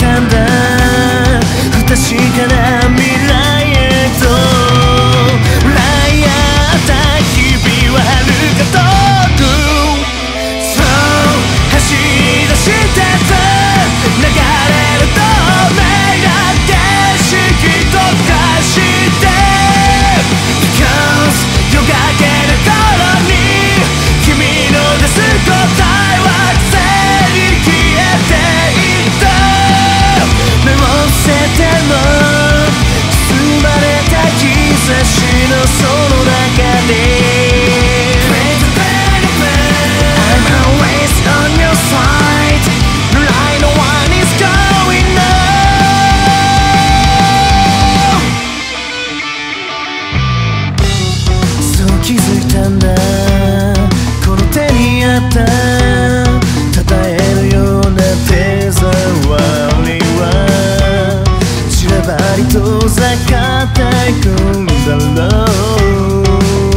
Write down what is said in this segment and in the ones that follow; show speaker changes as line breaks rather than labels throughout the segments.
たんだ不確かな未来へと笑い合った日々は遥か遠くそう走り出してた流れる透明な景色と化して Because 夜が明ける頃に君の出す答えは全に消えていった目を伏せても包まれた兆しのその中でI'm always on your side Like no one is going on そう気づいたんだこの手にあった称えるような手触りは散らばり遠ざかっていくんだろう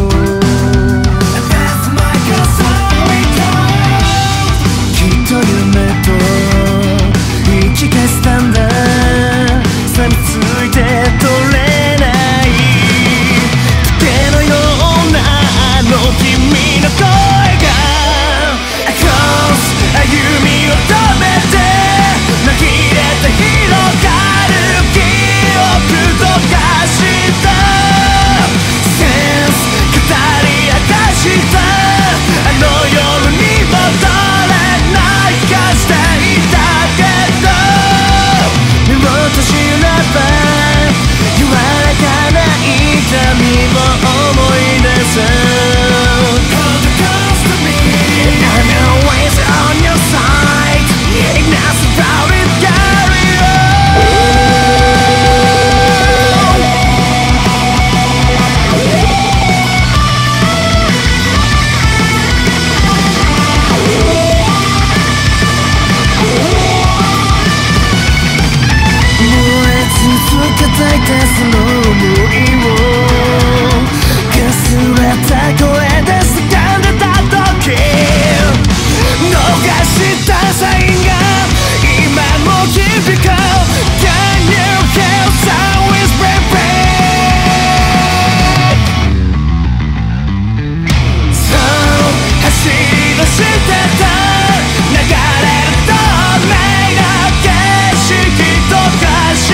きっと夢と引き返したんだ錆びついて取れない時のようなあの君の声が Across 歩みを止めて紛れて広がる記憶とかしたSense 語り明かしたあの夜に戻れない気がしていたけど目を閉じれば柔らかな痛みも思い出すI'm always on your side Ignorance about it, carry on 燃え続けていたその想いをかすれた声で掴んでた時逃したサインが今も響く Can you hear sound is breathing そう走り出してた流れる透明な景色と化して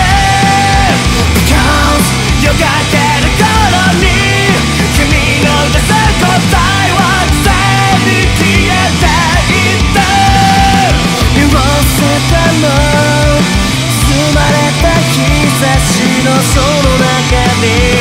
Because 夜が明ける頃に君の出す答えは全に消えていった目を伏せても包まれた兆しのその中に